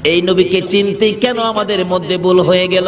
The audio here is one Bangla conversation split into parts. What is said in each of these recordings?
এই নবীকে চিনতে কেন আমাদের মধ্যে ভুল হয়ে গেল?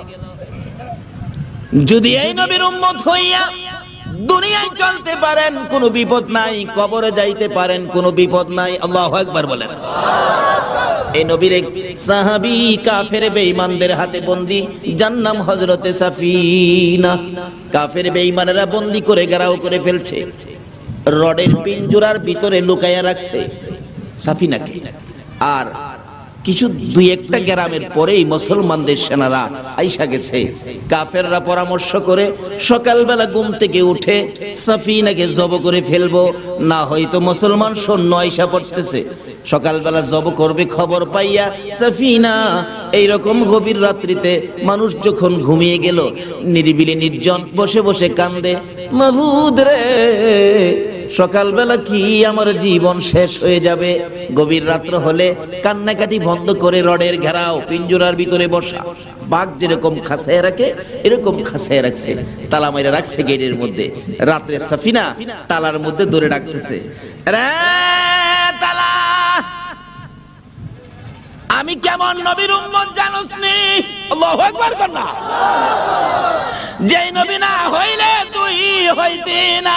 যদি এই নবীর উম্মত হইয়া দুনিয়ায় চলতে পারেন কোনো বিপদ নাই, কবরে যাইতে পারেন কোনো বিপদ নাই। আল্লাহু আকবার বলেন। এই নবীর এক সাহাবী কাফের বেঈমানদের হাতে বন্দী, যার নাম হযরতে সাফিনা। কাফের বেঈমানেরা বন্দী করে ঘেরাও করে ফেলছে, রডের পিঞ্জরার ভিতরে লুকায়া রাখছে সাফিনাকে। আর কিছু দুই একটা গ্রামের পরেই মুসলমানদের সেনারা আইসা গেছে। কাফেররা পরামর্শ করে সকালবেলা ঘুম থেকে উঠে সাফিনাকে জব করে ফেলবো, না হয়তো মুসলমান সৈন্য আইসা পড়তেছে। সকালবেলা জব করবে খবর পাইয়া সাফিনা এইরকম গভীর রাত্রিতে মানুষ যখন ঘুমিয়ে গেল, নিরিবিলি নির্জন বসে বসে কান্দে, মাবুদ রে সকালবেলা কি আমার জীবন শেষ হয়ে যাবে। গভীর রাত্র হলে কান্নাকাটি বন্ধ করে রডের ঘেরাও পিঞ্জরার ভিতরে বসা। বাঘ যেরকম খাঁচায় রাখে এরকম খাঁচায় রাখছে, তালা মাইরা রাখছে গেটের মধ্যে। রাত্রে সাফিনা তালার মধ্যে ধরে ডাকতেছে, রে তালা, আমি কেমন নবীর উম্মত জানোস নি? আল্লাহু আকবার কর না। যেই নবী না হইলে তুই হইতি না,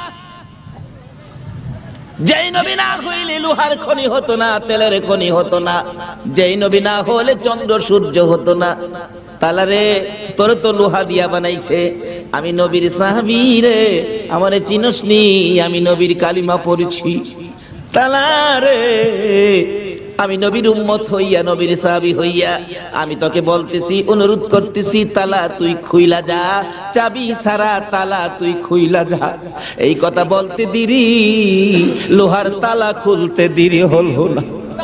যেই নবী না হইলে লোহার খনি হতো না, তেলের খনি হতো না, যেই নবী না হলে চন্দ্র সূর্য হতো না। তালারে তোর তো লোহা দিয়া বানাইছে, আমি নবীর সাহাবী রে, আমারে চিনস নি? আমি নবীর কালিমা পড়ছি। তালারে আমি নবীর উম্মত হইয়া নবীর সাহাবী হইয়া আমি তোকে বলতেছি, অনুরোধ করতেছি, তালা তুই খুইলা যা, চাবি সারা তালা তুই খুইলা যা। এই কথা বলতে দেরি, লোহার তালা খুলতে দেরি হলো না।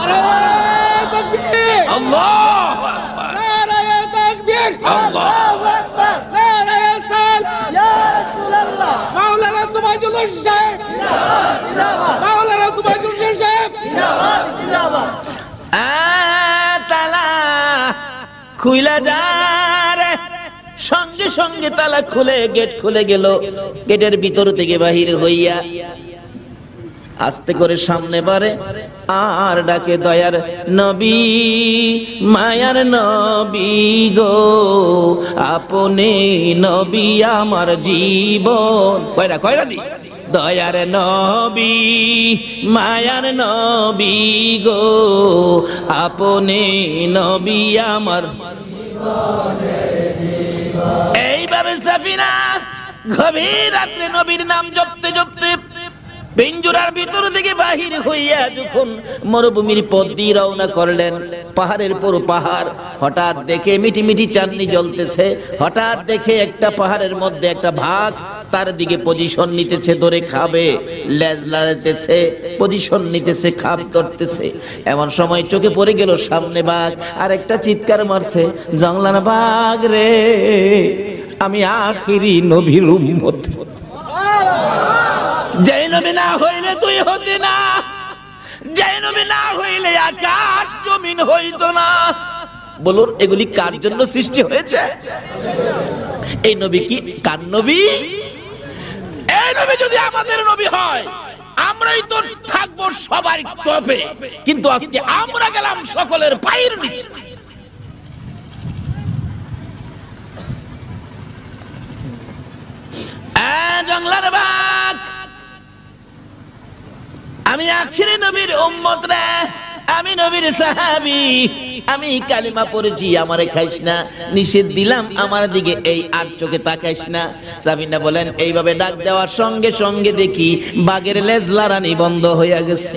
আল্লাহু আকবার, নারায়ে তাকবীর, আল্লাহু আকবার, নারায়ে সালাম, ইয়া রাসূলুল্লাহ। মাওলানা তুমাইজুল সাহেব জিন্দাবাদ, মাওলানা তুমাইজুল সাহেব জিন্দাবাদ, জিন্দাবাদ। তালা খুইলা যা রে। সঙ্গে সঙ্গে তালা খুলে গেট খুলে গেল। গেটের ভিতর থেকে বাহির হইয়া আস্তে করে সামনে বাড়ে আর ডাকে, দয়ার নবী, মায়ার নবী গো, আপনি নবী আমার জীবন। কয়টা কয়টা দি? দয়ার নবী, মায়ার নবী গো, আপনি নবী আমার। এইভাবে সাফিনা গভীর রাত্রে নবীর নাম জপতে জপতে পিঞ্জরার ভিতর থেকে বাহির হইয়া যখন মরুভূমির পথ দিয়ে রওনা করলেন, পাহাড়ের পর পাহাড়, হঠাৎ দেখে মিটি মিটি চাঁদনি জ্বলতেছে। হঠাৎ দেখে একটা পাহাড়ের মধ্যে একটা ভাগ তার দিকে পজিশন নিতেছে, ধরে খাবে, লেজ লাড়াইতেছে, পজিশন নিতেছে, খাপ ধরতেছে। এমন সময় চোখে পড়ে গেল সামনে বাঘ, আর একটা চিৎকার মারছে, জংলার বাঘ রে, আমি আখিরি নবীর উম্মত। যেই নবী না হইলে তুই হতি না, যেই নবী না হইলে আকাশ জমিন হইতো না। বলুন এগুলি কার জন্য সৃষ্টি হয়েছে? এই নবী কি কার নবী? এই নবী যদি আমাদের নবী হয়, আমরাই তো থাকবো সবার টপে, কিন্তু আজকে আমরা গেলাম সকলের পায়ের নিচে। জংলার বাঘ, আমি আখিরি নবীর উম্মত রে, আমি নবীর সাহাবী, আমি কালিমা পড়েছি, আমারে খাইস না, নিষেধ দিলাম আমার দিকে এই আর চোখে তাকাইস না। সাফিনা বলেন, এইভাবে ডাক দেওয়ার সঙ্গে সঙ্গে দেখি বাঘের লেজ লাড়ানি বন্ধ হইয়া গেছে।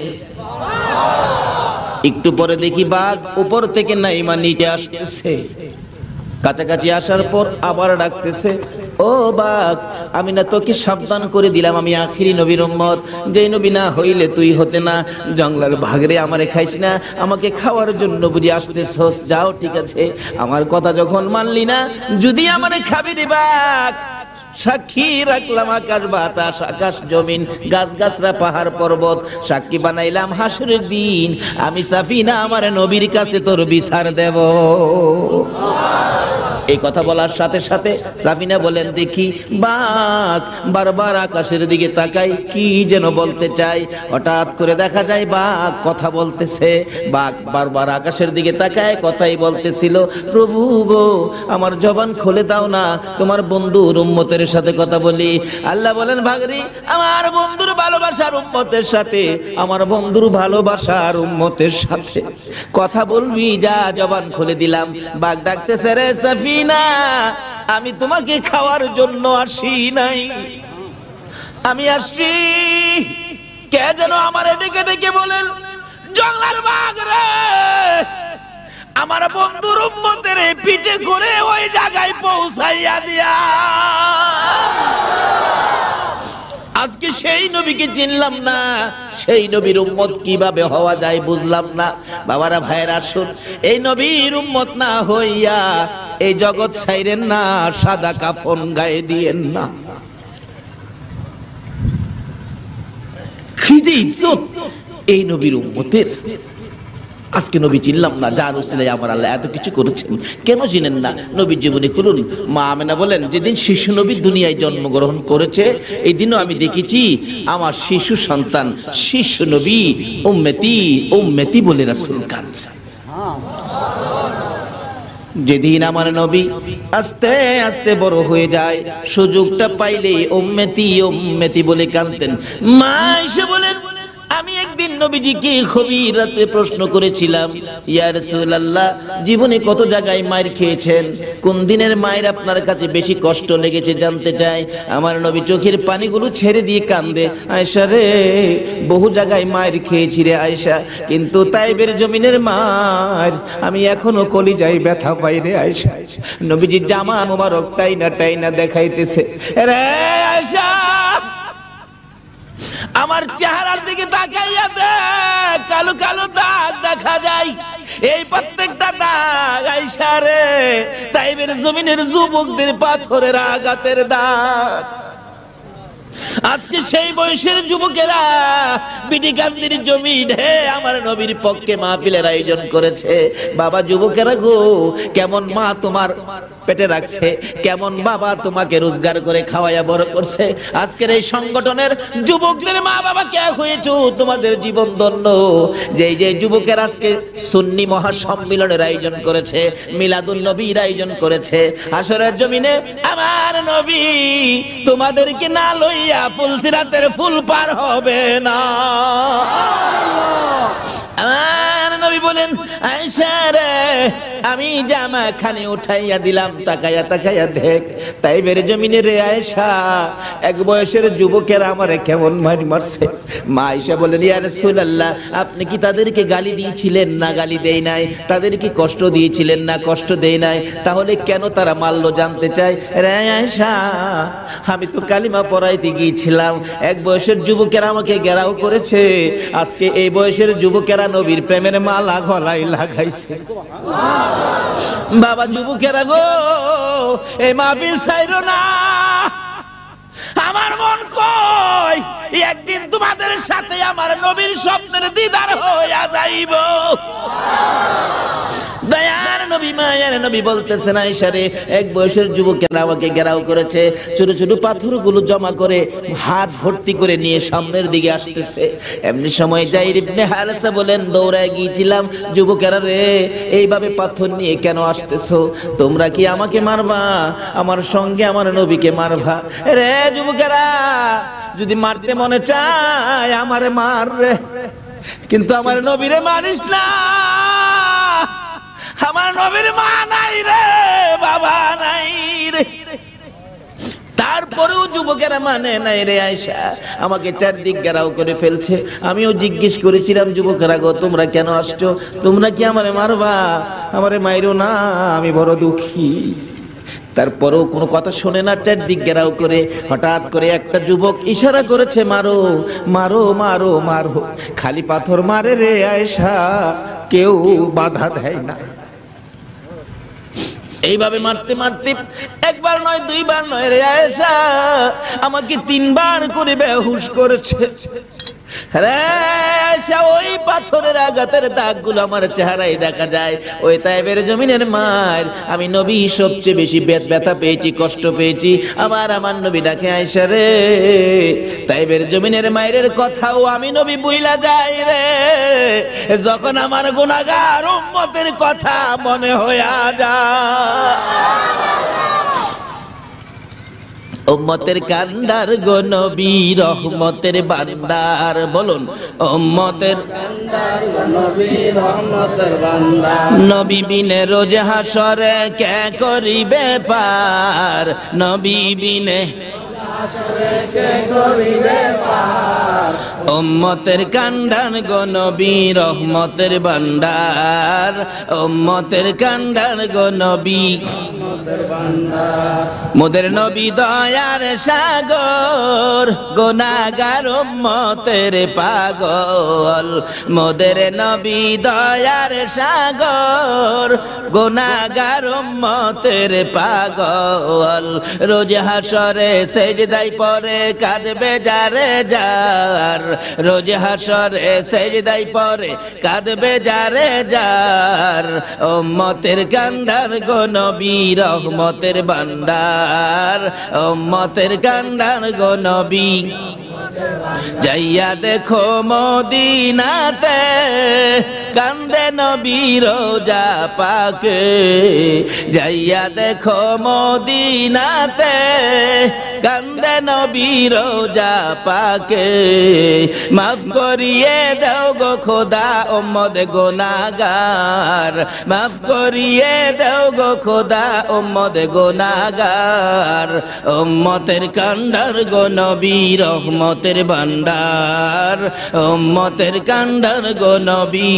একটু পরে দেখি বাঘ উপর থেকে নাইমা নিচে আসতেছে। কাছাকাছি আসার পর আবার ডাকতেছে, ও বাঘ, আমি না তোকে সাবধান করে দিলাম, আমি আখিরি নবীর উম্মত, যেই নবী না হইলে তুই হতে না। জংলার বাঘ রে, আমারে খাইস না, আমাকে খাওয়ার জন্য বুঝি আসতেছস, যাও ঠিক আছে, আমার কথা যখন মানলি না, যদি আমারে খাবি রে বাঘ, সাক্ষী রাখলাম আকাশ বাতাস, আকাশ জমিন, গাছ গাছরা, পাহাড় পর্বত, সাক্ষী বানাইলাম হাসরের দিন, আমি সাফিনা আমার নবীর কাছে তোর বিচার দেব। এই কথা বলার সাথে সাথে সাফিনা বলেন, দেখি বাঘ বারবার আকাশের দিকে তাকাই, কি যেন বলতে চাই। হঠাৎ করে দেখা যায় বাঘ কথা বলতেছে। বাঘ বারবার আকাশের দিকে তাকায়, কথাই বলতেছিল, প্রভু গো আমার জবান খুলে দাও না, তোমার বন্ধুর উম্মতের সাথে কথা বলি। আল্লাহ বলেন, ভাগরি আমার বন্ধুর ভালোবাসার উম্মতের সাথে, আমার বন্ধুর ভালোবাসার উম্মতের সাথে কথা বলবি, যা জবান খুলে দিলাম। বাঘ ডাকতেছে, রে সাফিনা, আমি তোমাকে খাওয়ার জন্য আসি নাই, আমি আসছি। কে যেন আমার ডেকে ডেকে বলেন, জঙ্গলার বাঘ রে, আমার বন্ধুর উম্মতের পিঠে করে ওই জায়গায় পৌঁছাইয়া দিয়া। আজকে সেই নবীকে চিনলাম না, সেই নবীর উম্মত কিভাবে হওয়া যায় বুঝলাম না। বাবারা ভাইয়েরা, আসুন, এই নবীর উম্মত না হইয়া এই জগৎ ছাইরেন না, সাদা কাফন গায়ে দিয়েন না। কি যে ইজ্জত এই নবীর উম্মতের। আজকে নবী চিনলাম না, যার উসিলায় আমার আল্লাহ এত কিছু করেছেন। কেন চিনেন না? নবীর জীবনী খুলুন। মা আমেনা বলেন, যেদিন শিশু নবী দুনিয়ায় জন্মগ্রহণ করেছে, এই দিনও আমি দেখেছি আমার শিশু সন্তান শিশু নবী উম্মতি উম্মতি বলে রাসূল কাঁদছে। যেদিন আমার নবী আস্তে আস্তে বড় হয়ে যায়, সুযোগটা পাইলেই উম্মতি উম্মতি বলে কাঁদতেন। মা এসে বলেন, আমি একদিন নবীজিকে গভীর রাতে প্রশ্ন করেছিলাম, ইয়া রাসূলুল্লাহ, জীবনে কত জায়গায় মার খেয়েছেন, কোন দিনের মায়ের আপনার কাছে বেশি কষ্ট লেগেছে জানতে চাই। আমার নবী চোখের পানিগুলো ছেড়ে দিয়ে কান্দে, আয়েশা রে, বহু জায়গায় মায়ের খেয়েছি রে আয়েশা, কিন্তু তাইবের জমিনের মার আমি এখনো কলিজায় ব্যথা পাই রে আয়েশা। নবীজি জামা মোবারক টাইনা টাইনা দেখাইতেছে, রে আয়েশা, আমার চেহারার দিকে তাকাইয়া দেখ, কালো কালো দাগ দেখা যায়। এই প্রত্যেকটা দাগ আয়েশা রে, তাইবের জমিনের যুবকদের পাথরের আঘাতের দাগ। আজকে সেই বয়সের যুবকেরা বিটিকান্দির জমিনে আমার নবীর পক্ষে মাহফিলের আয়োজন করেছে। বাবা যুবকেরা গো, কেমন মা তোমার পেটে রাখছে, কেমন বাবা তোমাকে রোজগার করে খাওয়াইয়া বড় করছে। আজকের এই সংগঠনের যুবকদের মা বাবা কে হয়েছো, তোমাদের জীবন ধন্য। যে যে যুবকের আজকে সুন্নি মহাসম্মিলনের আয়োজন করেছে, মিলাদুন নবীর আয়োজন করেছে, আসরের জমিনে আমার নবী তোমাদেরকে না লইয়া ফুলসিরাতের ফুল পার হবে না। আমার নবী বলেন, আয়েশা রে, আমি জামা খানে উঠাইয়া দিলাম, তাকাইয়া তাকাইয়া দেখ, তাইবের জমিনে রে আয়েশা, এক বয়সের যুবকেরা আমারে কেমন মার মারছে। মা আয়েশা বলেন, ইয়া রাসূলুল্লাহ, আপনি কি তাদেরকে গালি দিয়েছিলেন? না, গালি দেই নাই। তাদেরকে কষ্ট দিয়েছিলেন? না, কষ্ট দেই নাই। তাহলে কেন তারা মারলো জানতে চাই। রে আয়েশা, আমি তো কালিমা পড়াইতে গিয়েছিলাম, এক বয়সের যুবকেরা আমাকে ঘেরাও করেছে। আজকে এই বয়সের যুবকেরা নবীর প্রেমের মালা গলায় লাগাইছে। বাবা যুবকেরা গো, এই মাহফিল ছাইরো না। আমার মন কই একদিন তোমাদের সাথে আমার নবীর স্বপ্নের দিদার হইয়া যাইব। দয়ার নবী মায়ের নবী বলতেছেন, আয়েশা রে, এক বয়সের যুবকেরা আমাকে ঘেরাও করেছে, ছোট ছোট পাথরগুলো জমা করে হাত ভর্তি করে নিয়ে সামনের দিকে আসতেছে। এমনি সময় যায়ের ইবনে হারেসা বলেন, দৌড়ায় গিয়েছিলাম, যুবকেরা রে, এইভাবে পাথর নিয়ে কেন আসতেছো? তোমরা কি আমাকে মারবা? আমার সঙ্গে আমার নবীকে মারবা? রে যুবকেরা, যদি মারতে মনে চায় আমারে মার রে, কিন্তু আমার নবীরে মারিস না। আমার নবীর মা নাই রে, বাবা নাই রে। তারপরেও যুবকেরা মানে নাই রে আয়েশা, আমাকে চারদিক ঘেরাও করে ফেলছে। আমিও জিজ্ঞেস করেছিলাম, যুবকেরা গো, তোমরা কেন আসছো? তোমরা কি আমারে মারবা? আমারে মাইরো না, আমি বড় দুঃখী। তারপরেও কোনো কথা শোনে না, চারদিক ঘেরাও করে। হঠাৎ করে একটা যুবক ইশারা করেছে, মারো মারো মারো মারো। খালি পাথর মারে রে আয়েশা, কেউ বাধা দেয় না। এইভাবে মারতে মারতে একবার নয়, দুইবার নয় রে আয়েশা, আমাকে 3 বার করে বেহুশ করেছে। রে ওই পাথরের আঘাতের দাগগুলো আমার চেহারায় দেখা যায়। ওই তায়েবের জমিনের মায়ের আমি নবী সবচেয়ে বেশি ব্যথা পেয়েছি, কষ্ট পেয়েছি। আবার আমার নবী ডাকে, আয়েশা রে, তায়েবের জমিনের মায়ের কথাও আমি নবী বুইলা যাই রে, যখন আমার গুনাহগার উম্মতের কথা মনে হইয়া যায়। উম্মতের কান্ডার গো নবী রহমতের বান্দার, বলুন উম্মতের কান্ডার গো নবী রহমতের বান্দার। নবী বিনে রোজ হাসরে কে করিবে পার, নবী বিনে উম্মতের কান্ডার গো নবী রহমতের বান্দার, উম্মতের কান্ডার গো নবী মোদের নবী দয়ার সাগর, গুনাহগার উম্মতের পাগল। মোদের নবী দয়ার সাগর, গুনাহগার উম্মতের পাগল। রোজ হাসরে সেজদায় পড়ে কাঁদবে যারে যার, রোজ হাসরে সেজদায় পড়ে কাঁদবে যারে যার। উম্মতের কান্ডার গো নবী রহমতের বান্দার, উম্মতের কান্ডার গো নবী। যাইয়া দেখো মদিনাতে কান্দে নবী রোজা পাকে, যাইয়া দেখো মদিনাতে কান্দে নবী রোজা পাকে। মাফ করিয়ে দাও গো খোদা উম্মত গুনাহগার, মাফ করিয়ে দাও গো খোদা উম্মত গুনাহগার। উম্মতের কান্ডার গো নবী রহমতের বান্দার, উম্মতের কান্ডার গো নবী।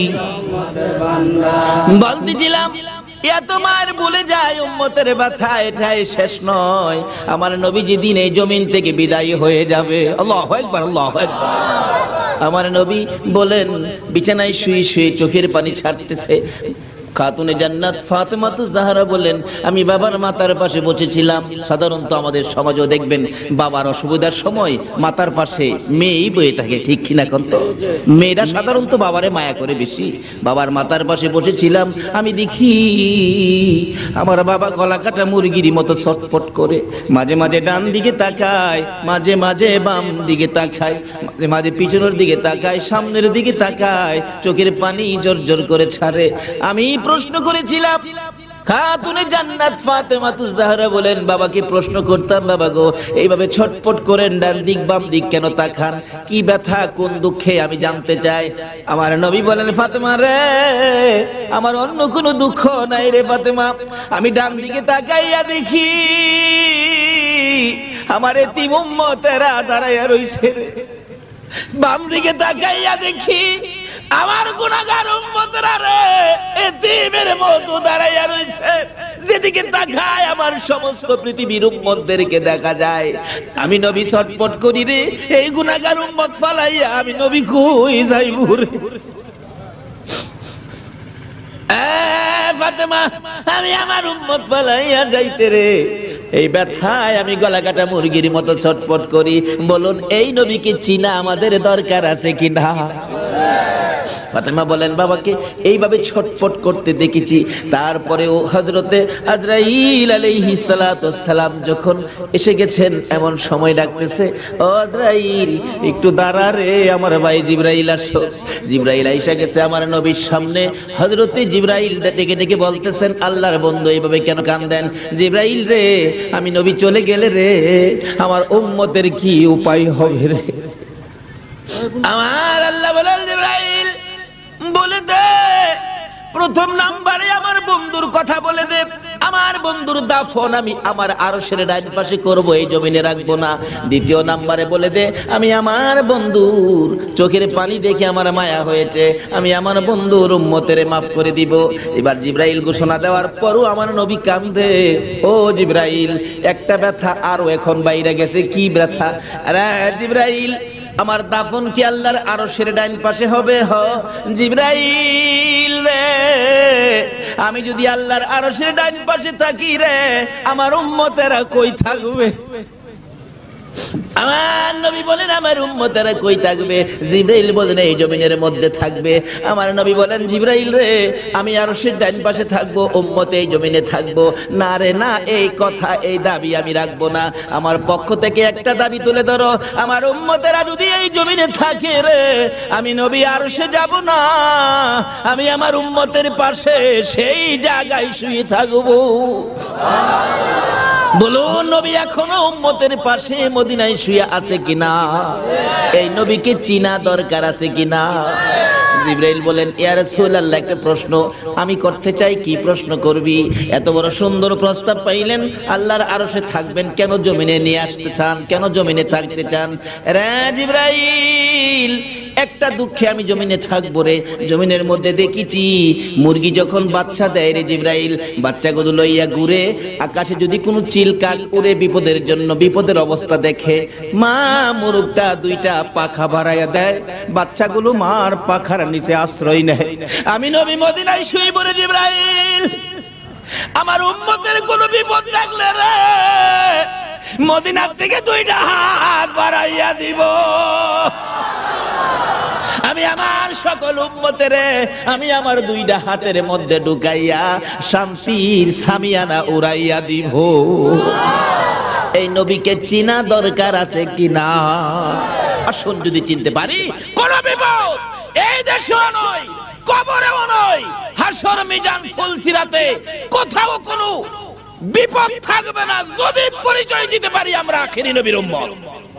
বলতেছিলাম এত মার বলে যায় উম্মতের ব্যথা, এটাই শেষ নয়। আমার নবী যেদিন এই জমিন থেকে বিদায় হয়ে যাবে, আল্লাহু আকবার, আল্লাহু আকবার। আমার নবী বলেন বিছানায় শুয়ে শুয়ে চোখের পানি ছাড়তেছে। খাতুনে জান্নাত ফাতেমাতু জাহরা বলেন আমি বাবার মাথার পাশে বসেছিলাম। সাধারণত আমাদের সমাজও দেখবেন বাবার অসুবিধার সময় মাথার পাশে মেয়েই বয়ে থাকে, ঠিক কিনা কন্ত? মেয়েরা সাধারণত বাবারে মায়া করে বেশি। বাবার মাথার পাশে বসেছিলাম, আমি দেখি আমার বাবা গলা কাটা মুরগির মতো ছটফট করে, মাঝে মাঝে ডান দিকে তাকায়, মাঝে মাঝে বাম দিকে তাকায়, মাঝে মাঝে পিছনের দিকে তাকায়, সামনের দিকে তাকায়, চোখের পানি জোর করে ছাড়ে। আমি প্রশ্ন করেছিলাম, খাতুনে জান্নাত ফাতেমাতু জাহরা বলেন বাবাকে প্রশ্ন করতাম, বাবা গো এইভাবে ছটফট করেন ডান দিক বাম দিক কেন তাকান, কি ব্যথা কোন দুঃখে আমি জানতে চাই। আমার নবী বলেন ফাতেমা রে, আমার অন্য কোনো দুঃখ নাই রে ফাতেমা, আমি ডান দিকে তাকাইয়া দেখি আমার এতিম উম্মতেরা দাঁড়াইয়া রইছে, বাম দিকে তাকাইয়া দেখি আমার গুনাহগার উম্মতরা রে এতিমের মতো দাঁড়াইয়া রইছে। যেদিকে তাকায় আমার সমস্ত পৃথিবীর উম্মতদেরকে দেখা যায়। আমি নবী ছটফট করি রে, এই গুনাহগার উম্মত ফালাইয়া আমি নবী কই যাইবো রে। ফাতেমা আমি আমার উম্মত ফালাইয়া যাইতে রে, এই ব্যথায় আমি গলা কাটা মুরগির মতো ছটফট করি। বলুন এই নবীকে চিনা আমাদের দরকার আছে কিনা? ফাতেমা বলেন বাবাকে এইভাবে ছটফট করতে দেখেছি। তারপরেও হযরতে আজরাইল আলাইহিস সালাতু ওয়াস সালাম যখন এসে গেছেন, এমন সময় ডাকতেছে, ও আজরাইল একটু দাঁড়া রে, আমার ভাই জিবরাইল আসো। জিবরাইল আইসা গেছে আমার নবীর সামনে। হযরতে জিবরাইল ডেকে ডেকে বলতেছেন আল্লাহর বন্ধু এইভাবে কেন কাঁদেন? জিবরাইল রে, আমি নবী চলে গেলে রে আমার উম্মতের কি উপায় হবে রে? আমার আল্লাহ বলেন জিবরাইল বলে দে, প্রথম নাম্বারে আমার বন্ধুর কথা বলে দে। আমার বন্ধুর দাফন আমি আমার আরশের ডান পাশে করব, এই জমিনে রাখবো না। দ্বিতীয় নাম্বারে বলে দে আমি আমার বন্ধুর চোখের পানি দেখে আমার মায়া হয়েছে, আমি আমার বন্ধুর উম্মতের মাফ করে দিব। এবার জিবরাইল ঘোষণা দেওয়ার পরও আমার নবী কান্দে। ও জিবরাইল একটা ব্যথা আরো এখন বাইরে গেছে। কি ব্যথা? আরে জিবরাইল আমার দাফন কি আল্লাহর আরশের ডান পাশে হবে? হ জিবরাইল রে, আমি যদি আল্লাহর আরশের ডান পাশে থাকি রে, আমার উম্মতেরা কই থাকবে? আমার নবী বলেন আমার উম্মতেরা কই থাকবে? জিবরাইল বলেন এই জমিনের মধ্যে থাকবে। আমার নবী বলেন জিবরাইল রে, আমি আরশের ডান পাশে থাকবো, উম্মত এই জমিনে থাকবো। না রে না, এই কথা এই দাবি আমি রাখবো না। আমার পক্ষ থেকে একটা দাবি তুলে ধরো, আমার উম্মতেরা যদি এই জমিনে থাকে রে, আমি নবী আরশে যাব না, আমি আমার উম্মতের পাশে সেই জায়গায় শুয়ে থাকবো। বলুন নবী এখনো উম্মতের পাশে মদিনায় শুয়ে আছে কিনা? এই নবীকে চিনা দরকার আছে কিনা? জিবরাইল বলেন ইয়া রাসূলুল্লাহ, একটা প্রশ্ন আমি করতে চাই। কি প্রশ্ন করবি? এত বড় সুন্দর প্রস্তাব পাইলেন, আল্লাহর আরশে থাকবেন, কেন জমিনে নিয়ে আসতে চান? কেন জমিনে থাকতে চান? রে জিবরাইল, একটা দুঃখে আমি জমিনে থাকবো রে। জমিনের মধ্যে দেখেছি মুরগি যখন বাচ্চা দেয় রে জিবরাইল, বাচ্চাগুলো লইয়া ঘুরে, আকাশে যদি কোনো চিলকাক উড়ে বিপদের জন্য বিপদের অবস্থা দেখে, মা মুরগটা দুইটা পাখা বাড়াইয়া দেয়, বাচ্চাগুলো মার পাখার নিচে আশ্রয় নেয়। আমি নবী মদিনায় শুয়ে পড়ে জিবরাইল, আমার উম্মতের কোনো বিপদ থাকলে রে মদিনার থেকে দুইটা হাত বাড়াইয়া দিব। আমি আমার সকল উম্মতের আমি আমার দুইটা হাতের মধ্যে ঢুকাইয়া শান্তির সামিয়ানা উড়াইয়া দিব। এই নবীকে চিনা দরকার আছে কিনা? আসুন যদি চিনতে পারি, কোন বিপদ এই দেশেও নয়, কবরেও নয়, হাসর মিজান ফুলসিরাতে কোথাও কোনো বিপদ থাকবে না যদি পরিচয় দিতে পারি আমরা আখেরি নবীর উম্মত।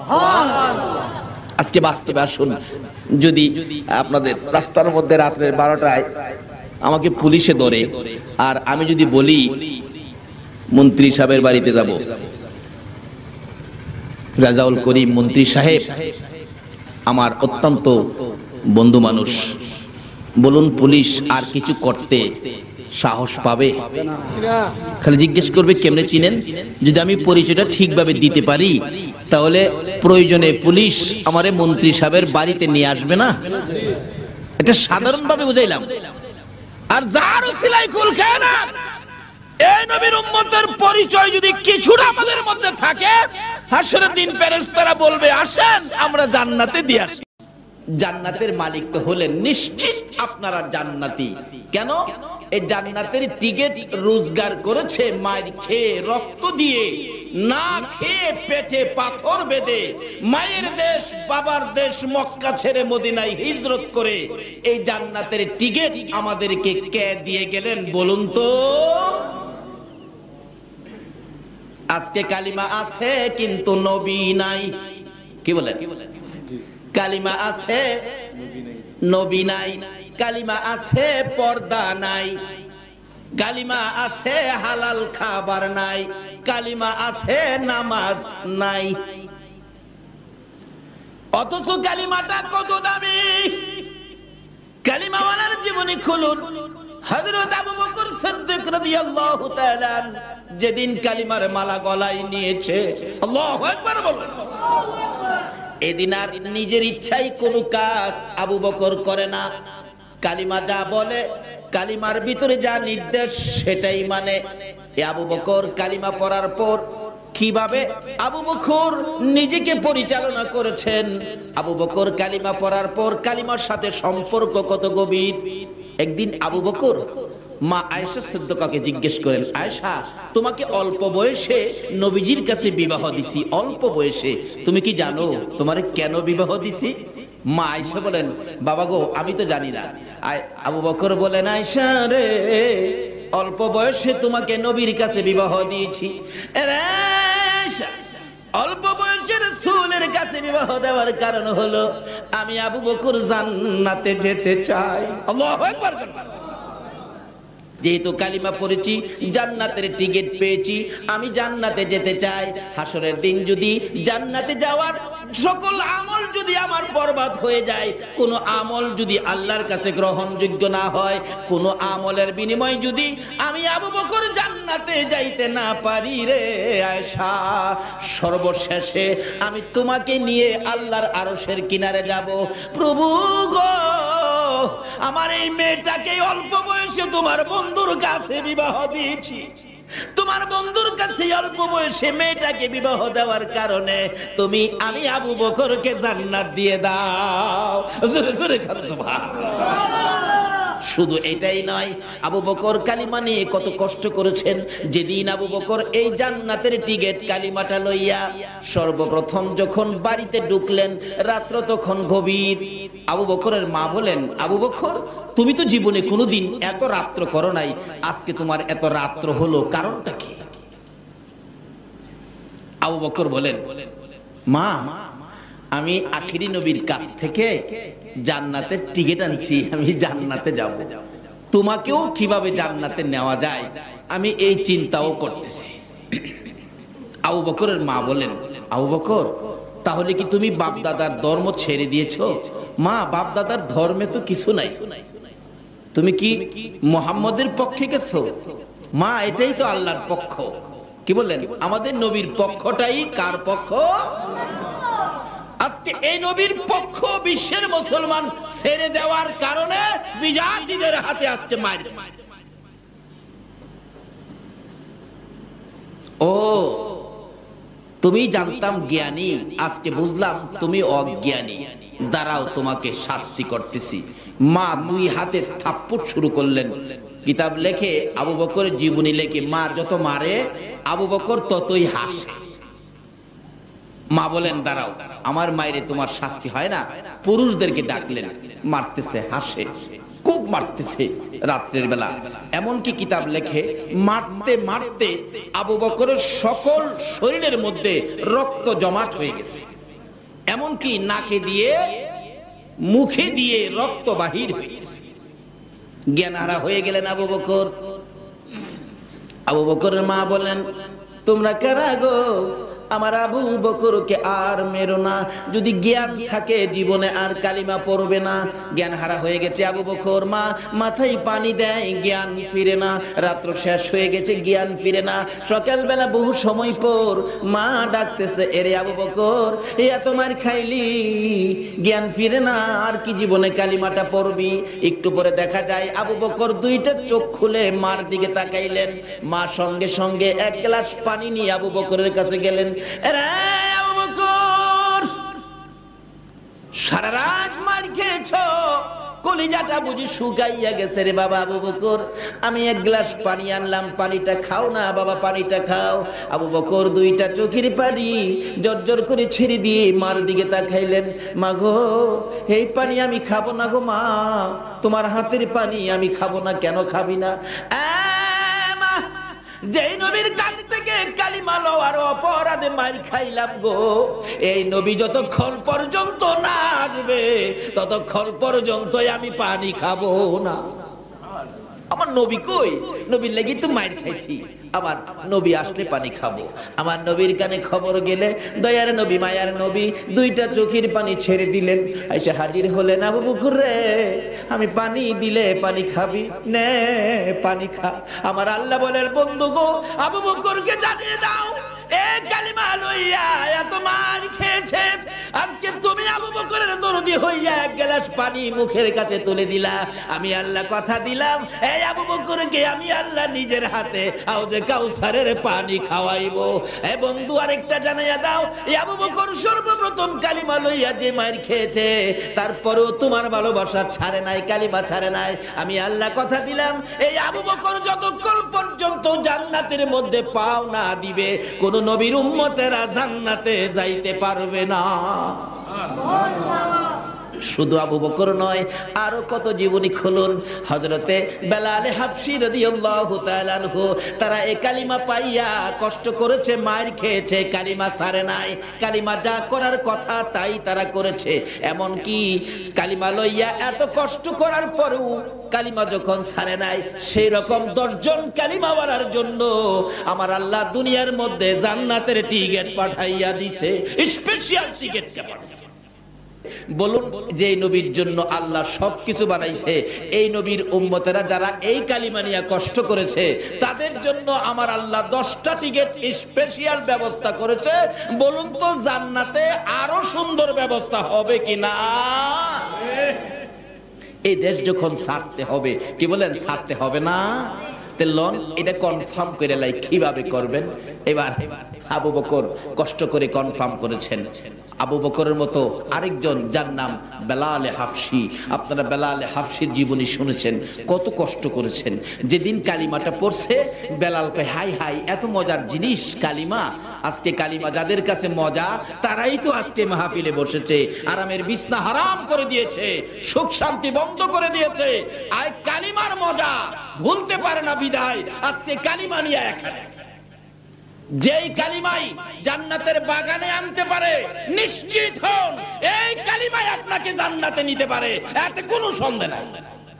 আজকে বাস্তবে আসুন, যদি আপনাদের রাস্তার মধ্যে রাত্রের 12টায় আমাকে পুলিশে ধরে, আর আমি যদি বলি মন্ত্রী সাহেবের বাড়িতে যাব, রাজাউল করিম মন্ত্রী সাহেব আমার অত্যন্ত বন্ধু মানুষ, বলুন পুলিশ আর কিছু করতে সাহস পাবে? খালি জিজ্ঞেস করবে কেমনে চিনেন? যদি আমি পরিচয়টা ঠিকভাবে দিতে পারি, তাহলে প্রয়োজনে পুলিশ আমারে মন্ত্রী সাহেবের বাড়িতে নিয়ে আসবে না? এটা সাধারণভাবে বুঝাইলাম। আর যার উসিলাই কুল কায়নাত এই নবীর উম্মতের পরিচয় যদি কিছুটা আমাদের মধ্যে থাকে, হাসরের দিন ফেরেশতারা বলবে আসেন আমরা জান্নাতে দিয়ে আসি। জান্নাতের মালিক তো হলেন নিশ্চিত আপনারা জান্নাতি। কেন? এই জান্নাতের টিকিট রোজগার করেছে মায়ের খেয়ে, রক্ত দিয়ে, না খেয়ে পেটে পাথর বেঁধে, মায়ের দেশ বাবার দেশ মক্কা ছেড়ে মদিনায় হিজরত করে এই জান্নাতের টিকিট আমাদেরকে কে দিয়ে গেলেন বলুন তো? আজকে কালিমা আছে কিন্তু নবী নাই। কি বলেন? কালিমা আছে নবী নাই, কালিমা আছে পর্দা নাই, কালিমা আছে হালাল খাবার নাই, কালিমা আছে নামাজ নাই। অথচ কালিমাটা কত দামি! কালিমাওয়ালার জীবনী খুলুন। হযরত আবু বকর সিদ্দিক রাদিয়াল্লাহু তাআলা যেদিন কালিমার মালা গলায় নিয়েছে, আল্লাহু আকবার বলুন, এদিন আর নিজের ইচ্ছাই কোনো কাজ আবু বকর করে না। কালিমা যা বলে, কালিমার ভিতরে যা নির্দেশ সেটাই মানে। আবু বকর কালিমা পড়ার পর কিভাবে আবু বকর নিজেকে পরিচালনা করেছেন, আবু বকর কালিমা পড়ার পর কালিমার সাথে সম্পর্ক কত গভীর। একদিন আবু বকর মা আয়েশা সিদ্দিকাকে জিজ্ঞেস করেন, আয়েশা তোমাকে অল্প বয়সে নবীজির কাছে বিবাহ দিছি, অল্প বয়সে, তুমি কি জানো তোমারে কেন বিবাহ দিছি? মা আয়েশা বলেন, বাবা গো আমি তো জানি না। আবু বকর বলেন, আয়েশা রে অল্প বয়সে তোমাকে নবীর কাছে বিবাহ দিয়েছি। অল্প বয়সের রাসূলের কাছে বিবাহ দেওয়ার কারণ হলো আমি আবু বকর জান্নাতে যেতে চাই। আল্লাহু আকবার। যেহেতু কালিমা পড়েছি, জান্নাতের টিকিট পেয়েছি, আমি জান্নাতে যেতে চাই। হাসরের দিন যদি জান্নাতে যাওয়ার সকল আমল যদি আমার বরবাদ হয়ে যায়, কোন আমল যদি আল্লাহর কাছে গ্রহণযোগ্য না হয়, কোন আমলের বিনিময়ে যদি আমি আবু বকর জান্নাতে যাইতে না পারি রে আয়েশা, সর্বশেষে আমি তোমাকে নিয়ে আল্লাহর আরশের কিনারে যাব। প্রভু গো, আমার এই মেয়েটাকে অল্প বয়সে তোমার বন্ধুর কাছে বিবাহ দিয়েছি, তোমার বন্ধুর কাছে অল্প বয়সে মেয়েটাকে বিবাহ দেওয়ার কারণে তুমি আমি আবু বকরকে জান্নাত দিয়ে দাও। জোরে জোরে সুবহানাল্লাহ। শুধু এটাই নয়, আবু বকর কালিমা নিয়ে কত কষ্ট করেছেন। যেদিন আবু বকর এই জান্নাতের টিকেট কালিমাটা লইয়া সর্বপ্রথম যখন বাড়িতে ঢুকলেন, রাত্র তখন গভীর। আবু বকরের মা বলেন, আবু বকর তুমি তো জীবনে কোনোদিন এত রাত্র করো নাই, আজকে তোমার এত রাত্র হলো, কারণটা কি? আবু বকর বলেন, মা আমি আখিরি নবীর কাছ থেকে জান্নাতের টিকিট আনছি, আমি জান্নাতে যাব। তোমাকেও কিভাবে জান্নাতে নেওয়া যায় আমি এই চিন্তাও করতেছি। আবু বকরের মা বলেন, আবু বকর তাহলে কি তুমি বাপ দাদার ধর্ম ছেড়ে দিয়েছো? মা বাপ দাদার ধর্মে তো কিছু নাই, তুমি কি মুহাম্মদের পক্ষে গেছো? মা এটাই তো আল্লাহর পক্ষ। কি বললেন? আমাদের নবীর পক্ষটাই কার পক্ষ? আজকে এই নবীর পক্ষ বিশ্বের মুসলমান ছেড়ে দেওয়ার কারণে বিজাতিদের হাতে আজকে মার। ও তুমি জানতাম জ্ঞানী, আজকে বুঝলাম তুমি অজ্ঞানী, দাঁড়াও তোমাকে শাস্তি করতেছি। মা দুই হাতে থাপ্পড় শুরু করলেন। কিতাব লেখে, আবু বকরের জীবনী লেখে, মা যত মারে আবু বকর ততই হাসে। মা বলেন, দাঁড়াও, আমার মায়েরে তোমার শাস্তি হয় না। পুরুষদেরকে ডাকলেন, মারতেছে, হাসে, খুব মারতেছে রাত্রের বেলা। এমনকি কিতাব লেখে মারতে মারতে আবু বকরের সকল শরীরের মধ্যে রক্ত জমাট হয়ে গেছে, এমনকি নাকে দিয়ে মুখে দিয়ে রক্ত বাহির হয়ে গেছে। জ্ঞানহারা হয়ে গেলেন আবু বকর। আবু বকরের মা বলেন, তোমরা কারা গো? আমার আবু বকরকে আর মেরো না, যদি জ্ঞান থাকে জীবনে আর কালিমা পড়বে না। জ্ঞান হারা হয়ে গেছে আবু বকর, মা মাথায় পানি দেয়, জ্ঞান ফিরে না। রাত্র শেষ হয়ে গেছে, জ্ঞান ফিরে না। সকালবেলা বহু সময় পর মা ডাকতেছে, এরে আবু বকর এত মার খাইলি, জ্ঞান ফিরে না, আর কি জীবনে কালিমাটা পড়বি? একটু পরে দেখা যায় আবু বকর দুইটা চোখ খুলে মার দিকে তাকাইলেন। মা সঙ্গে সঙ্গে এক গ্লাস পানি নিয়ে আবু বকরের কাছে গেলেন। আবু বকর সারা রাত মার খেয়েছো, কলিজাটা বুঝি শুকাইয়া গেছে রে বাবা। আবু বকর আমি এক গ্লাস পানি আনলাম, পানিটা খাও না বাবা, পানিটা খাও। আবু বকর দুইটা চোখের পানি জর্জর করে ছেড়ে দিয়ে মার দিকে তাকাইলেন। মা গো এই পানি আমি খাবো না গো মা, তোমার হাতের পানি আমি খাবো না। কেন খাবি না? যেই নবীর কাছ থেকে কালিমা লওয়ার অপরাধে মার খাইলাম গো, এই নবী যতক্ষণ পর্যন্ত না আসবে ততক্ষণ পর্যন্ত আমি পানি খাবো না। আমার নবী কই? নবীর লাগি তো মার খাইছি, আবার নবী আসলে পানি খাবো। আমার নবীর কানে খবর গেলে দয়ার নবী মায়ার নবী দুইটা চোখের পানি ছেড়ে দিলেন। এসে হাজির হলেন, আবু বকর রে আমি পানি দিলে পানি খাবি? নে পানি খা। আমার আল্লাহ বলেন, বন্ধু গো আবু বকরকে জানিয়ে দাও এ কালিমা লইয়া এত মার খেয়েছে, আজকে তুমি আবু বকরের দরদি হইয়া এক গ্লাস পানি মুখের কাছে তুলে দিলা। আমি আল্লাহ কথা দিলাম, এই আবু বকরকে আমি আল্লাহ নিজের হাতে হাউজে কাউসারের পানি খাওয়াইবো। এ বন্ধু আরেকটা জানাইয়া দাও, এই আবু বকর সর্বপ্রথম কালিমা লইয়া যে মার খেয়েছে, তারপরেও তোমার ভালোবাসা ছাড়ে নাই, কালিমা ছাড়ে নাই। আমি আল্লাহ কথা দিলাম, এই আবু বকর যতক্ষণ পর্যন্ত জান্নাতের মধ্যে পাও না দিবে, কোন নবীর উম্মতেরা জান্নাতে যাইতে পারবে না। শুধু আবু বকর নয়, আরো কত জীবনী খুলুন। হযরতে বেলাল হাবশী রাদিয়াল্লাহু তাআলা আনহু, তারা এই কালিমা পাইয়া কষ্ট করেছে, মার খেয়েছে, কালিমা ছাড়ে নাই। কালিমা যা করার কথা তাই তারা করেছে। এমন কি কালিমা লইয়া এত কষ্ট করার পরেও কালিমা যখন ছাড়ে নাই, সেই রকম 10 জন কালিমাওয়ালার জন্য আমার আল্লাহ দুনিয়ার মধ্যে জান্নাতের টিকেট পাঠাইয়া দিছে, স্পেশাল টিকেট পাঠাইছে। বলুন, যে নবীর জন্য আল্লাহ সবকিছু বানাইছে, এই নবীর উম্মতেরা যারা এই কালিমা নিয়ে কষ্ট করেছে, তাদের জন্য আমার আল্লাহ 10টা টিকেট স্পেশাল ব্যবস্থা করেছে। বলুন তো জান্নাতে আরো সুন্দর ব্যবস্থা হবে কিনা? এই দেশ যখন ছাড়তে হবে, কি বলেন, ছাড়তে হবে না? লন এটা কনফার্ম করে লাই কিভাবে করবেন। এবার আবু বকর কষ্ট করে কনফার্ম করেছেন। আবু বকরের মতো আরেকজন যার নাম বেলাল হাবশি, আপনারা বেলাল হাবশির জীবনী শুনেছেন, কত কষ্ট করেছেন। যেদিন কালিমাটা পড়ছে বেলাল কয় হাই হাই এত মজার জিনিস কালিমা, আজকে কালিমা যাদের কাছে মজা তারাই তো আজকে মাহফিলে বসেছে, আরামের বিছনা হারাম করে দিয়েছে, সুখ শান্তি বন্ধ করে দিয়েছে। আর কালিমার মজা ভুলতে পারে না বিদায় আজকে কালিমা নিয়ে এখানে। যেই কালিমাই জান্নাতের বাগানে আনতে পারে নিশ্চিত হন এই কালিমাই আপনাকে জান্নাতে নিতে পারে, এতে কোনো সন্দেহ নাই।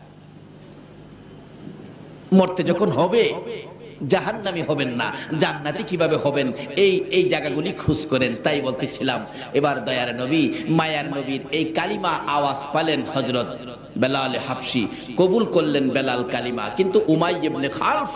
মরতে যখন হবে জাহান্নামী হবেন না, জান্নাতি কিভাবে হবেন এই জায়গাগুলি খোঁজ করেন। তাই বলতেছিলাম এবার দয়ার নবী মায়ার নবীর এই কালিমা আওয়াজ পালেন হযরত বেলাল হাবশি, কবুল করলেন বেলাল কালিমা। কিন্তু উমাইয়া ইবনে খালফ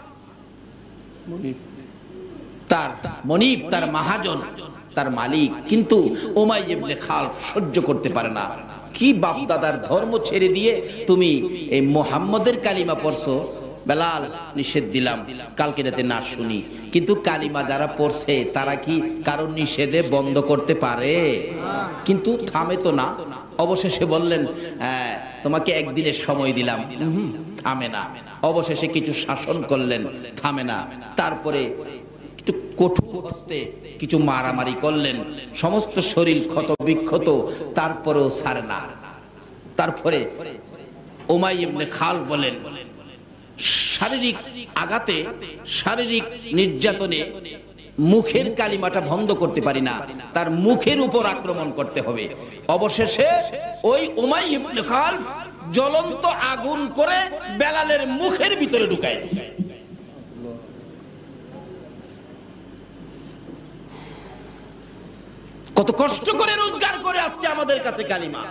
তার মনিব, তার মহাজন, তার মালিক, কিন্তু উমাইয়া ইবনে খালফ সহ্য করতে পারে না। কি বাপ দাদার ধর্ম ছেড়ে দিয়ে তুমি এই মুহাম্মদের কালিমা পড়ছো? বেলাল নিষেধ দিলাম কালকে রাতে না শুনি, কিন্তু কালিমা যারা পড়ছে তারা কি কারণ নিষেধে বন্ধ করতে পারে? কিন্তু থামে তো না। অবশেষে বললেন তোমাকে একদিনের সময় দিলাম, থামে না। অবশেষে কিছু শাসন করলেন, থামে না। তারপরে একটু কঠোর হস্তে কিছু মারামারি করলেন, সমস্ত শরীর ক্ষত বিক্ষত, তারপরেও ছাড়ে না। তারপরে উমাইয়া ইবনে খালফ বলেন শারীরিক আঘাতে, শারীরিক নির্যাতনে মুখের কালিমাটা বন্ধ করতে পারি না, তার মুখের উপর আক্রমণ করতে হবে। অবশেষে ওই উমাইয়া ইবনে খালফ জ্বলন্ত আগুন করে বেলালের মুখের ভিতরে ঢুকায় দিয়েছে। কত কষ্ট করে রোজগার করে আজকে আমাদের কাছে কালিমা।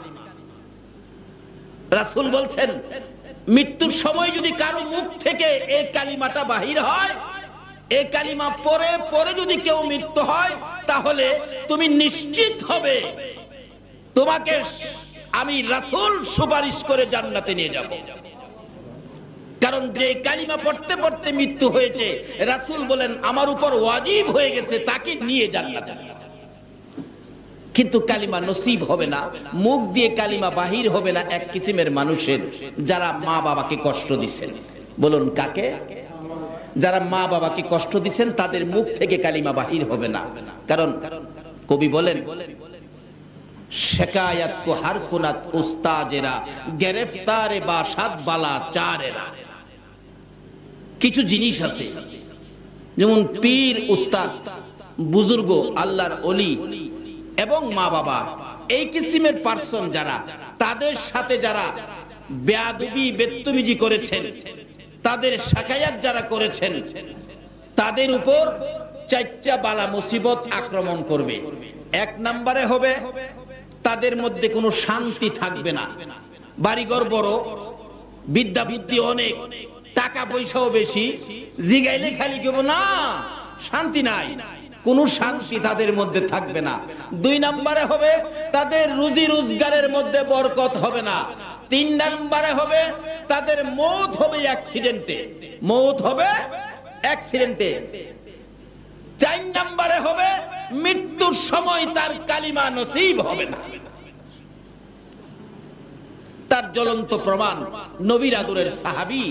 রাসূল বলছেন মৃত্যুর সময় যদি কারো মুখ থেকে এই কালিমাটা বাহির হয়, এই কালিমা পড়ে পড়ে যদি কেউ মৃত্যু হয়, তাহলে তুমি নিশ্চিত হবে তোমাকে আমি রাসূল সুপারিশ করে জান্নাতে নিয়ে যাব। কারণ যে কালিমা পড়তে পড়তে মৃত্যু হয়েছে, রাসূল বলেন আমার উপর ওয়াজিব হয়ে গেছে তাকে নিয়ে জান্নাতে। কিন্তু কালিমা নসিব হবে না, মুখ দিয়ে কালিমা বাহির হবে না এক কিসিমের মানুষের, যারা মা বাবাকে কষ্ট দিচ্ছেন। বলুন কাকে? যারা মা বাবাকে কষ্ট দিচ্ছেন তাদের মুখ থেকে কালিমা বাহির হবে না। কারণ কবি বলেন শিকায়াত কো হার কুনাত উস্তাজেরা গ্রেফতারে বাসাত বালা চারেরা। কিছু জিনিস আছে যেমন পীর, উস্তাদ, বুজুর্গ, আল্লাহর ওলি এবং মা বাবা, এই কিসিমের পার্সন যারা, তাদের সাথে যারা বেয়াদবি বেত্তমিজি করেছেন, তাদের শাকায়াত যারা করেছেন, তাদের উপর চারটা বালা মুসিবত আক্রমণ করবে। এক নম্বরে হবে তাদের মধ্যে কোনো শান্তি থাকবে না। বাড়িঘর বড়, বিদ্যা বুদ্ধি অনেক, টাকা পয়সাও বেশি, জিগাইলে খালি কেব না, শান্তি নাই, কোনো শান্তি তাদের মধ্যে থাকবে না। দুই নম্বরে হবে তাদের রুজি রোজগারের মধ্যে বরকত হবে না। তিন নম্বরে হবে তাদের মৌত হবে অ্যাক্সিডেন্টে, মৌত হবে অ্যাক্সিডেন্টে। চার নম্বরে হবে মৃত্যুর সময় তার কালিমা নসিব হবে না। তার জ্বলন্ত প্রমাণ নবীর আদরের সাহাবী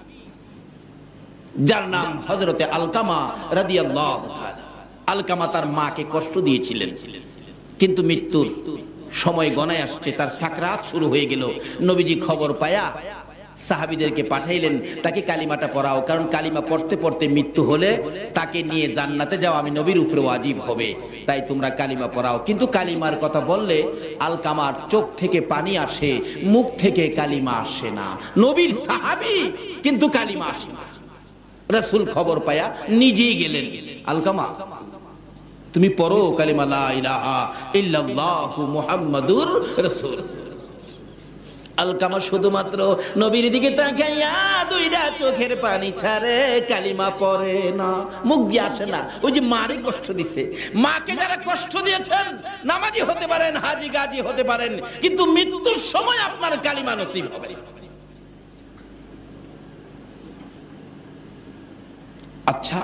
যার নাম হযরতে আলকামা রাদিয়াল্লাহু তাআলা। আলকামা তার মাকে কষ্ট দিয়েছিলেন, কিন্তু মৃত্যুর সময় গণায় আসছে, তার সাকরাত শুরু হয়ে গেল। নবীজি খবর পায়া সাহাবীদেরকে পাঠাইলেন তাকে কালিমাটা পড়াও, কারণ কালিমা পড়তে পড়তে মৃত্যু হলে তাকে নিয়ে জান্নাতে যাও আমি নবীর উপরে ওয়াজিব হবে, তাই তোমরা কালিমা পড়াও। কিন্তু কালিমার কথা বললে আলকামার চোখ থেকে পানি আসে, মুখ থেকে কালিমা আসে না। নবীর সাহাবী কিন্তু কালিমা আসে না। রাসূল খবর পায়া নিজেই গেলেন, আলকামা তুমি পড়ো কালিমা লা ইলাহা ইল্লাল্লাহু মুহাম্মাদুর রাসূল। আলকামা শুধুমাত্র নবীর দিকে তাকাইয়া দুইটা চোখের পানি ছাড়ে, কালিমা পড়ে না, মুখ দিয়ে আসে না। ওই যে মারে কষ্ট দিছে, মাকে যারা কষ্ট দিয়েছেন, নামাজি হতে পারেন, হাজী গাজী হতে পারেন, কিন্তু মৃত্যুর সময় আপনার কালিমা নসিব হবে। আচ্ছা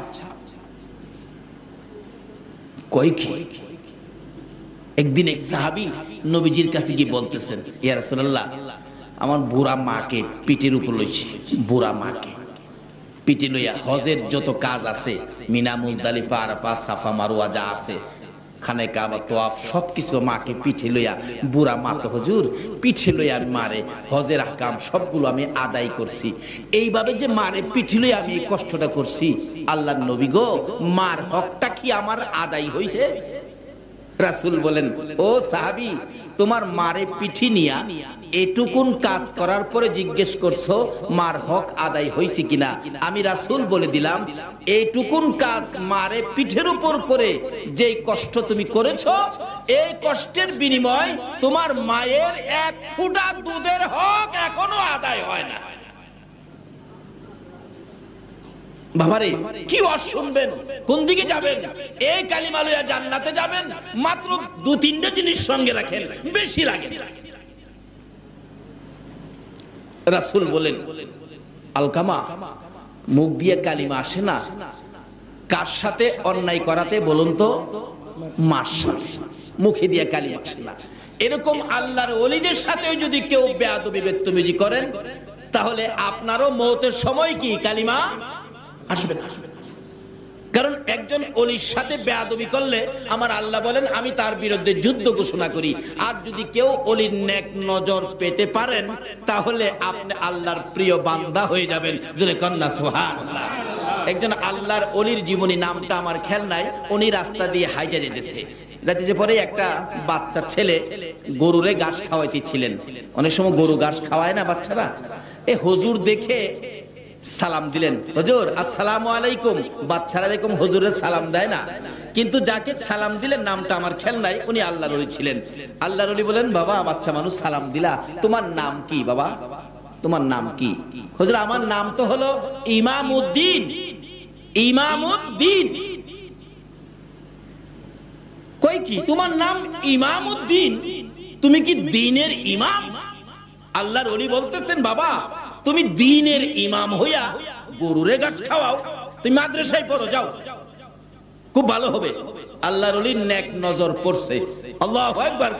কই কি? একদিন এক সাহাবী নবীজির কাছে গিয়ে বলতেছেন, ইয়া রাসূলুল্লাহ, আমার বুড়া মাকে পিঠের উপর লইছি, বুড়া মাকে পিঠে লইয়া হজের যত কাজ আছে, Mina, Muzdalifah, Arafah, Safa, Marwah যা আছে, খানে কাবা, তোয়াফ, সবকিছু মাকে পিঠে লইয়া, বুড়া মা তো হুজুর, পিঠে লইয়া আমি মারে হজের আহকাম সবগুলো আমি আদায় করছি। এইভাবে যে মারে পিঠে লইয়া আমি এই কষ্টটা করছি, আল্লাহর নবী গো, মার হকটা কি আমার আদায় হইছে? রাসূল বলেন, ও সাহাবী, তোমার মারে পিঠি নিয়া এটুকুন কাজ করার পরে জিজ্ঞেস করছো মার হক আদায় হইছে কিনা? আমি রাসূল বলে দিলাম, এইটুকুন কাজ মারে পিঠের উপর করে যেই কষ্ট তুমি করেছো, এই কষ্টের বিনিময় তোমার মায়ের এক ফোঁটা দুধের হক এখনো আদায় হয় না। বাবারে কি ওয়াজ শুনবেন, কোন দিকে যাবেন? এই কালিমা লইয়া জান্নাতে যাবেন, মাত্র 2-3টা জিনিস সঙ্গে রাখেন, বেশি লাগে। রাসূল বলেন, আলকামা, মুখ দিয়ে কালিমা আসে না, কার সাথে অন্যায় করাতে বলুন তো? মার সাথে। মুখে দিয়ে কালিমা আসে না। এরকম আল্লাহর ওলিদের সাথেও যদি কেউ বেয়াদবি বেত্তমিজি করেন, তাহলে আপনারও মওতের সময় কি কালিমা আসবে না। কারণ একজন ওলির সাথে বেয়াদবি করলে আমার আল্লাহ বলেন আমি তার বিরুদ্ধে যুদ্ধ ঘোষণা করি। আর যদি কেউ ওলির নেক নজর পেতে পারেন, তাহলে আপনি আল্লাহর প্রিয় বান্দা হয়ে যাবেন। জোরে কন্যা সুবহানাল্লাহ। একজন আল্লাহর ওলির জীবনী, নামটা আমার খেয়াল নাই, উনি রাস্তা দিয়ে হাইজা যাইতেছে পরে একটা বাচ্চা ছেলে গরুরে ঘাস খাওয়াইতেছিলেন। অনেক সময় গরু ঘাস খাওয়ায় না বাচ্চারা, এ হুজুর দেখে সালাম দিলেন, হুজুর আসসালামু আলাইকুম। বাচ্চারা এরকম হুজুরের সালাম দেয় না, কিন্তু যাকে সালাম দিলেন নামটা আমার খেয়াল নাই, উনি আল্লাহর ওলি ছিলেন। আল্লাহর ওলি বলেন, বাবা বাচ্চা মানুষ সালাম দিলা, তোমার নাম কি বাবা? তোমার নাম কি? হুজুর আমার নাম তো হলো ইমামউদ্দিন। ইমামউদ্দিন কই কি? তোমার নাম ইমামউদ্দিন, তুমি কি দ্বীনের ইমাম? আল্লাহর ওলি বলতেছেন, বাবা তুমি দ্বীনের ইমাম হইয়া গরুরে ঘাস খাওয়াও, তুমি মাদ্রাসায় পড়ো, যাও, খুব ভালো হবে। আল্লাহর ওলির নেক নজর পড়ছে। আল্লাহু আকবার।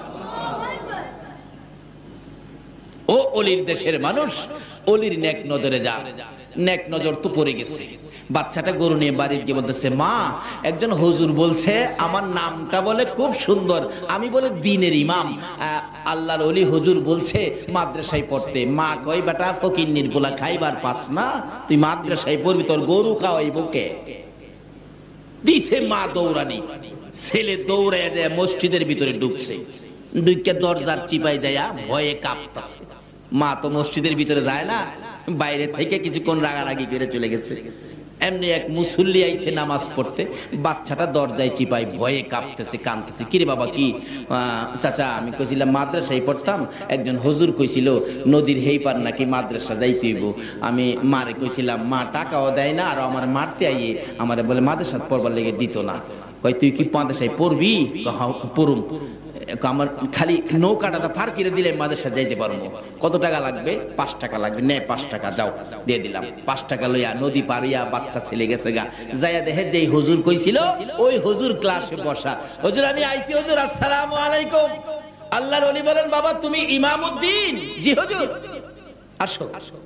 ও ওলির দেশের মানুষ, ওলির নেক নজরে যা। নেক নজর তো পড়ে গেছে। বাচ্চাটা গরু নিয়ে বাড়ি গিয়ে বলতেছে, মা একজন হুজুর বলছে আমার নামটা বলে খুব সুন্দর, আমি বলে দ্বীনের ইমাম, আল্লাহর ওলি হুজুর বলছে মাদ্রাসায় পড়তে। মা কই, বেটা ফকিন্নির পোলা খাইবার পাস না, তুই মাদ্রাসায় পড়বি, তোর গরু খাওয়াইবো কে? দিছে মা দৌড়ানি। ছেলে দৌড়ায় যায় মসজিদের ভিতরে ঢুকছে, ঢুকে দরজার চিপায় যায় ভয়ে কাঁপতাছে। মা তো মসজিদের ভিতরে যায় না, বাইরে থেকে কিছুক্ষণ রাগারাগি করে চলে গেছে। এমনি এক মুসল্লি আইছে নামাজ পড়তে, বাচ্চাটা দরজায় চিপায় ভয়ে কাঁপতেছে, কাঁদতেছে। কিরে বাবা কি? চাচা আমি কইছিলাম মাদ্রাসায় পড়তাম, একজন হুজুর কইছিল নদীর হেই পার নাকি মাদ্রাসা যাইতে হইব। আমি মারে কইছিলাম, মা টাকাও দেয় না, আর আমার মারতে আইয়ে আমারে বলে মাদ্রাসা পড়বার লেগে দিত না। কই তুই কি মাদ্রাসায় পড়বি? পড়ুম। আমার খালি নৌকাটা পার করে দিলে মাদ্রাসা যাইতে পারবো। কত টাকা লাগবে? 5 টাকা লাগবে। নে 5 টাকা, যাও, দিয়ে দিলাম। 5 টাকা লইয়া নদী পারিয়া বাচ্চা ছেলে গেছে গা, যাইয়া দেখে যেই হুজুর কইছিল ওই হুজুর ক্লাসে বসা। হুজুর আমি আইছি, হুজুর আসসালামু আলাইকুম। আল্লাহর ওলি বলেন, বাবা তুমি ইমামউদ্দিন? জি হুজুর। আসো।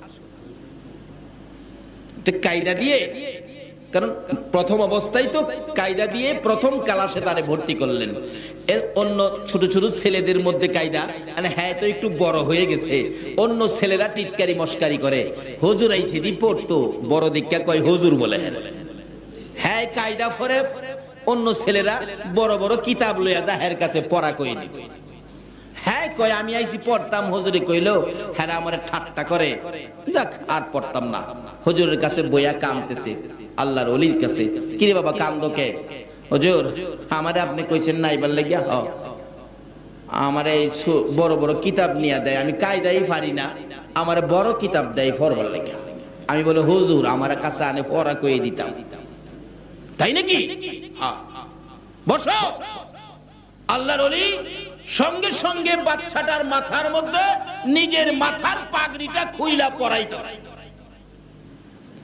কায়দা দিয়ে, কারণ প্রথম অবস্থায় তো কায়দা দিয়ে প্রথম ক্লাসে তারে ভর্তি করলেন। অন্য ছোট ছোট ছেলেদের মধ্যে কায়দা, মানে হ্যাঁ তো একটু বড় হয়ে গেছে, অন্য ছেলেরা টিটকারি মস্কারি করে। হুজুর আইছে দি পড়তো, বড় দীক্ষা কয় হুজুর বলে। হ্যাঁ কায়দা পরে অন্য ছেলেরা বড় বড় কিতাব লইয়া জাহের কাছে পড়া কই দিত। হ্যাঁ কয় আমি আইছি পড়তাম, হুজুরে কইলো হ্যাঁ আমারে ঠাট্টা করে, যাক আর পড়তাম না। হুজুরের কাছে বইয়া কাঁদতেছে, আল্লাহর ওলির কাছে। কিরে বাবা কান্দো কে? হুজুর আমারে আপনি কইছেন না এবার লাগিয়া, হ আমারে বড় বড় কিতাব নিয়ে দেয়, আমি কায়দাই পারি না, আমারে বড় কিতাব দেয় পড়বার লাগিয়া। আমি বলে হুজুর আমার কাছে আনে পড়া কইয়ে দিতাম। তাই নাকি? বসো। আল্লাহর ওলি সঙ্গে সঙ্গে বাচ্চাটার মাথার মধ্যে নিজের মাথার পাগড়িটা খুইলা পরাইতেছে।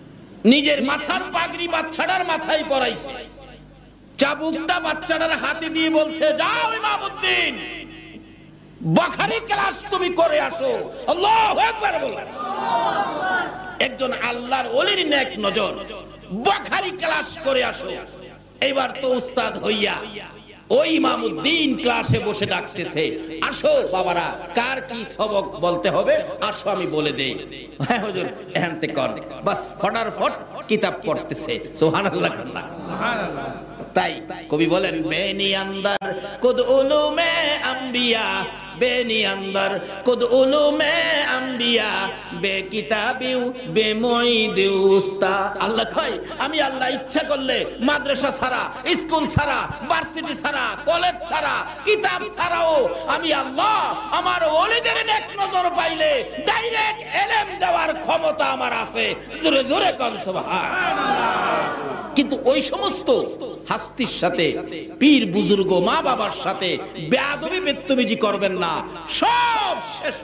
নিজের মাথার পাগড়ি বাচ্চাটার মাথায় পরাইছে, চাবুকটা বাচ্চাটার হাতে দিয়ে বলছে, যাও ইমামউদ্দিন বুখারী ক্লাস তুমি করে আসো। আল্লাহু আকবার বলেন। একজন আল্লাহর ওলির নেক নজর, বুখারী ক্লাস করে আসো। এবার তো উস্তাদ হইয়া ওই ইমামউদ্দিন ক্লাসে বসে ডাকতেছে, আসো বাবারা, কার কি সবক বলতে হবে আসো আমি বলে দেই। হ্যাঁ হুজুর এখানতে কর, বাস ফটাফট কিতাব পড়তেছে। সুবহানাল্লাহ। সুবহানাল্লাহ। তাই কবি বলেন, বেনি আন্দার কুদ উলুমে আম্বিয়া, বেনি আন্দার কুদ উলুমে আম্বিয়া, বে কিতাবিউ বে মুঈদি উস্তাদ। আল্লাহ কয়, আমি আল্লাহ ইচ্ছা করলে মাদ্রাসা ছাড়া, স্কুল ছাড়া, ভার্সিটি ছাড়া, কলেজ ছাড়া, কিতাব ছাড়াও আমি আল্লাহ আমার ওলিদের নেক নজর পাইলে ডাইরেক্ট ইলম দেওয়ার ক্ষমতা আমার আছে। জোরে জোরে কোন সুবহানাল্লাহ। কিন্তু ওই সমস্ত হাস্তির সাথে, পীর বুজুর্গ মা বাবার সাথে বেয়াদবি বেত্তবিজি করবেন না, সব শেষ।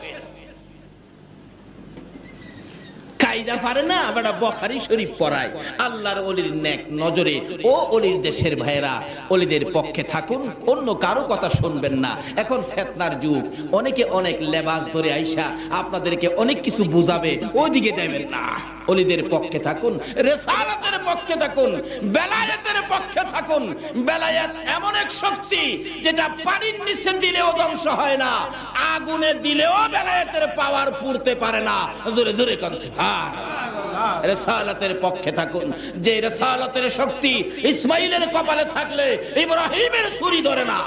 কায়দা পারে না বেটা বুখারী শরীফ পড়ায়। আল্লাহর ওলির নেক নজরে ও ওলির দেশের ভাইরা ওলিদের পক্ষে থাকুন, অন্য কারো কথা শুনবেন না। এখন ফিতনার যুগ, অনেকে অনেক লেবাস ধরে আইসা আপনাদেরকে অনেক কিছু বুঝাবে, ওইদিকে যাবেন না। ওলিদের পক্ষে থাকুন, রিসালাতের পক্ষে থাকুন, বেলায়েতের পক্ষে থাকুন। বেলায়েত এমন এক শক্তি যেটা পানির নিচে দিলেও ধ্বংস হয় না, আগুনে দিলেও বেলায়েতের পাওয়ার পুড়তে পারে না। জোরে জোরে কোন সুবহানাল্লাহ। রিসালাতের পক্ষে থাকুন, যে রিসালাতের শক্তি ইসমাইলের কপালে থাকলে ইব্রাহিমের ছুরি ধরে না,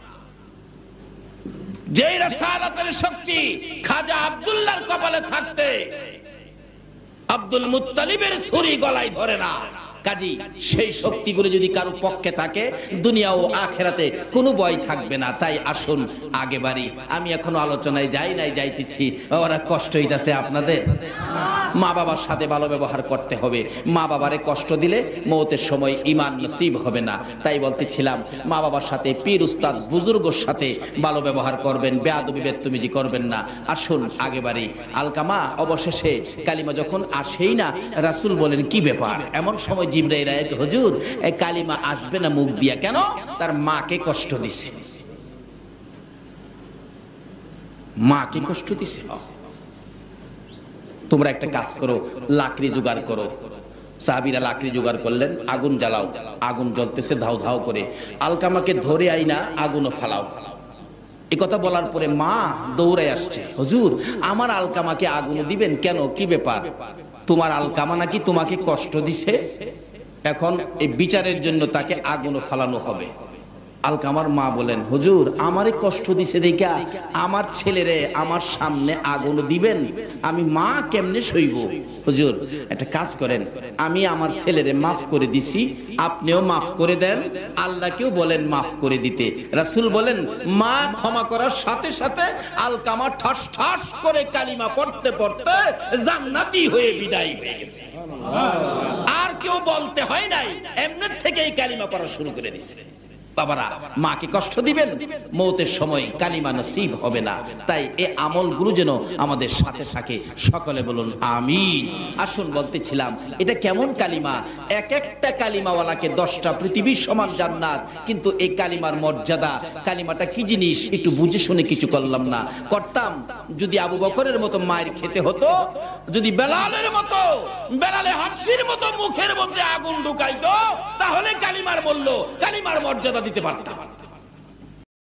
যে রিসালাতের শক্তি খাজা আব্দুল্লাহর কপালে থাকতে আব্দুল মুত্তালিবের ছুরি গলায় ধরে না। কাজী সেই শক্তিগুলো যদি কারো পক্ষে থাকে, দুনিয়া ও আখিরাতে কোনো ভয় থাকবে না। তাই আসুন আগে বাড়ি। আমি এখনো আলোচনায় যাই নাই, যাইতেছি। ওরা কষ্ট হইতাছে আপনাদের? মা বাবার সাথে ভালো ব্যবহার করতে হবে। মা বাবারে কষ্ট দিলে মওতের সময় ঈমান নসিব হবে না। তাই বলতেছিলাম, মা বাবার সাথে, পীর উস্তাদ বুজুর্গর সাথে ভালো ব্যবহার করবেন, বেয়াদবি বেত্তমিজি করবেন না। আসুন আগে বাড়ি। আলকামা অবশেষে কালিমা যখন আসেই না, রাসূল বলেন, কি ব্যাপার? এমন সময় জিবরাইল আয়া, হুজুর এই কালিমা আসবে না মুখ দিয়া কেন? তার মাকে কষ্ট দিছে, মাকে কষ্ট দিছে। তোমরা একটা কাজ করো, লাকড়ি জোগাড় করো। সাহাবীরা লাকড়ি জোগাড় করলেন, আগুন জ্বালাও। আগুন জ্বলতেছে ধাউ ধাউ করে, আলকামাকে ধরে আইনা আগুনও ফালাও। এই কথা বলার পরে মা দৌড়ে আসছে, হুজুর আমার আলকামাকে আগুন দিবেন কেন? কি ব্যাপার? তোমার আলকামা নাকি তোমাকে কষ্ট দিছে, এখন এই বিচারের জন্য তাকে আগুন ফালানো হবে। আলকামার মা বলেন, হুজুর আমারে কষ্ট দিছে দেখা আমার ছেলেরে আমার সামনে আগুন দিবেন? আমি মা কেমনে সইব? হুজুর একটা কাজ করেন, আমি আমার ছেলেরে মাফ করে দিছি, আপনিও মাফ করে দেন, আল্লাহকেও বলেন মাফ করে দিতে। রাসূল বলেন, মা ক্ষমা করার সাথে সাথে আলকামা ঠাস ঠাস করে কালিমা পড়তে পড়তে জান্নাতি হয়ে বিদায় হয়ে গেছে। আর কেউ বলতে হয় নাই, এমনি থেকেই কালিমা পড়া শুরু করে দিছে। বাবারা, মাকে কষ্ট দিবেন, মওতের সময় কালিমা নসিব হবে না। তাই এই আমলগুলো যেন আমাদের সাথে থাকে। সকলে বলুন আমিন। আসুন বলতেছিলাম, এটা কেমন কালিমা? এক একটা কালিমাওয়ালাকে 10টা পৃথিবীর সমান জান্নাত। কিন্তু এই কালিমার মর্যাদা, কালিমাটা কি জিনিস একটু বুঝে শুনে কিছু করলাম না। করতাম যদি আবু বকরের মতো মায়ের খেতে হতো, যদি বেলালের মতো, বেলালে হাফসির মতো মুখের মধ্যে আগুন ঢুকাইতো, তাহলে কালিমার মূল্য, কালিমার মর্যাদা দিতে পারতাম।